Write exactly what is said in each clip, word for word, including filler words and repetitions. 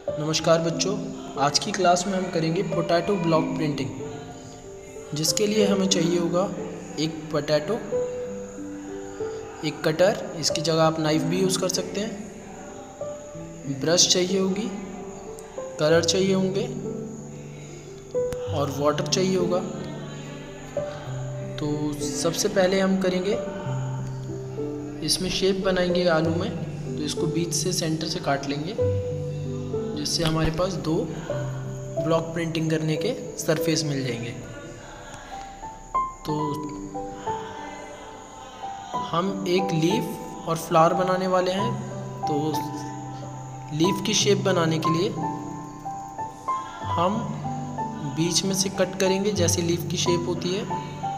नमस्कार बच्चों, आज की क्लास में हम करेंगे पोटैटो ब्लॉक प्रिंटिंग। जिसके लिए हमें चाहिए होगा एक पोटैटो, एक कटर, इसकी जगह आप नाइफ भी यूज़ कर सकते हैं, ब्रश चाहिए होगी, कलर चाहिए होंगे और वाटर चाहिए होगा। तो सबसे पहले हम करेंगे, इसमें शेप बनाएंगे आलू में। तो इसको बीच से सेंटर से काट लेंगे, जिससे हमारे पास दो ब्लॉक प्रिंटिंग करने के सरफेस मिल जाएंगे। तो हम एक लीफ और फ्लावर बनाने वाले हैं। तो लीफ की शेप बनाने के लिए हम बीच में से कट करेंगे, जैसे लीफ की शेप होती है।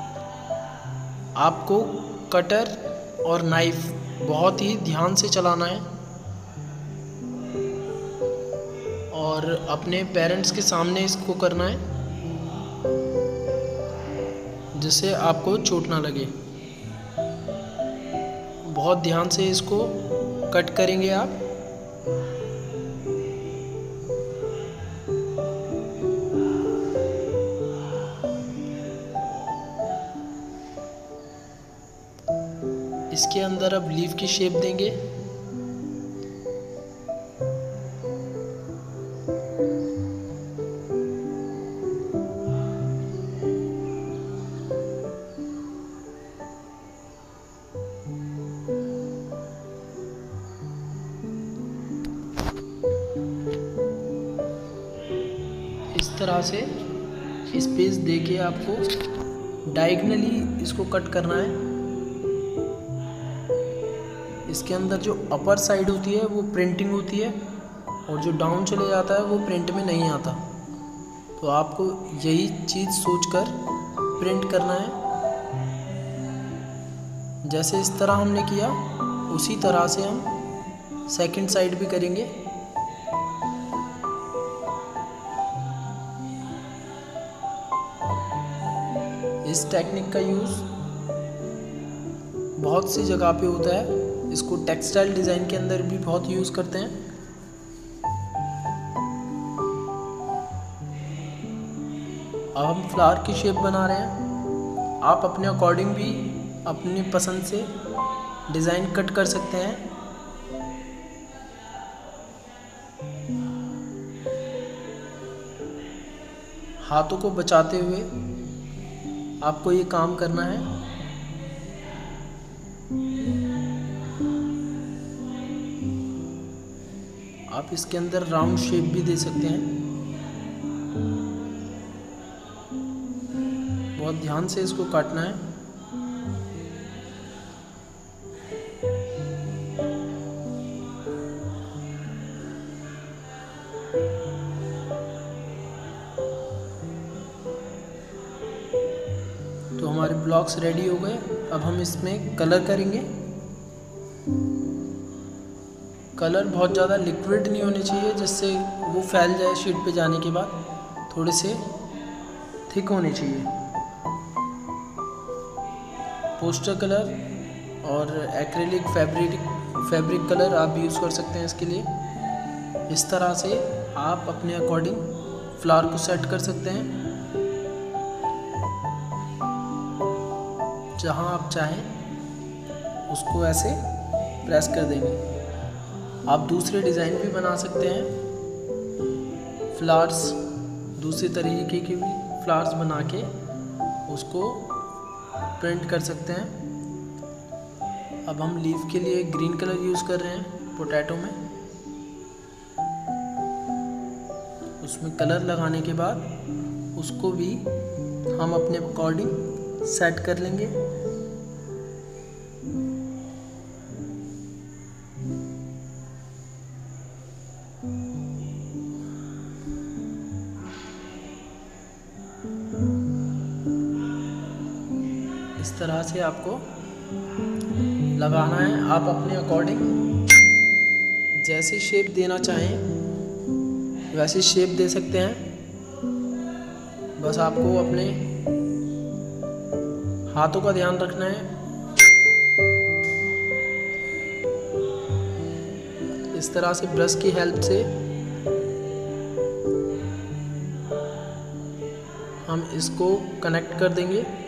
आपको कटर और नाइफ बहुत ही ध्यान से चलाना है और अपने पेरेंट्स के सामने इसको करना है, जिससे आपको चोट ना लगे। बहुत ध्यान से इसको कट करेंगे आप। इसके अंदर अब लीफ की शेप देंगे। इस तरह से स्पेस देके आपको डायगनली इसको कट करना है। इसके अंदर जो अपर साइड होती है वो प्रिंटिंग होती है और जो डाउन चले जाता है वो प्रिंट में नहीं आता। तो आपको यही चीज़ सोचकर प्रिंट करना है। जैसे इस तरह हमने किया, उसी तरह से हम सेकंड साइड भी करेंगे। इस टेक्निक का यूज़ बहुत सी जगह पे होता है। इसको टेक्सटाइल डिज़ाइन के अंदर भी बहुत यूज़ करते हैं। अब हम फ्लावर की शेप बना रहे हैं। आप अपने अकॉर्डिंग भी अपनी पसंद से डिज़ाइन कट कर सकते हैं। हाथों को बचाते हुए आपको ये काम करना है। आप इसके अंदर राउंड शेप भी दे सकते हैं। बहुत ध्यान से इसको काटना है। तो हमारे ब्लॉक्स रेडी हो गए। अब हम इसमें कलर करेंगे। कलर बहुत ज़्यादा लिक्विड नहीं होने चाहिए, जिससे वो फैल जाए शीट पे जाने के बाद। थोड़े से थिक होने चाहिए। पोस्टर कलर और एक्रेलिक फैब्रिक फैब्रिक कलर आप भी यूज़ कर सकते हैं इसके लिए। इस तरह से आप अपने अकॉर्डिंग फ्लावर को सेट कर सकते हैं, जहां आप चाहें उसको ऐसे प्रेस कर देंगे। आप दूसरे डिज़ाइन भी बना सकते हैं। फ्लावर्स, दूसरे तरीके के भी फ्लावर्स बना के उसको प्रिंट कर सकते हैं। अब हम लीफ के लिए ग्रीन कलर यूज़ कर रहे हैं पोटैटो में। उसमें कलर लगाने के बाद उसको भी हम अपने अकॉर्डिंग सेट कर लेंगे। इस तरह से आपको लगाना है। आप अपने अकॉर्डिंग जैसी शेप देना चाहें वैसी शेप दे सकते हैं। बस आपको अपने हाथों का ध्यान रखना है। इस तरह से ब्रश की हेल्प से हम इसको कनेक्ट कर देंगे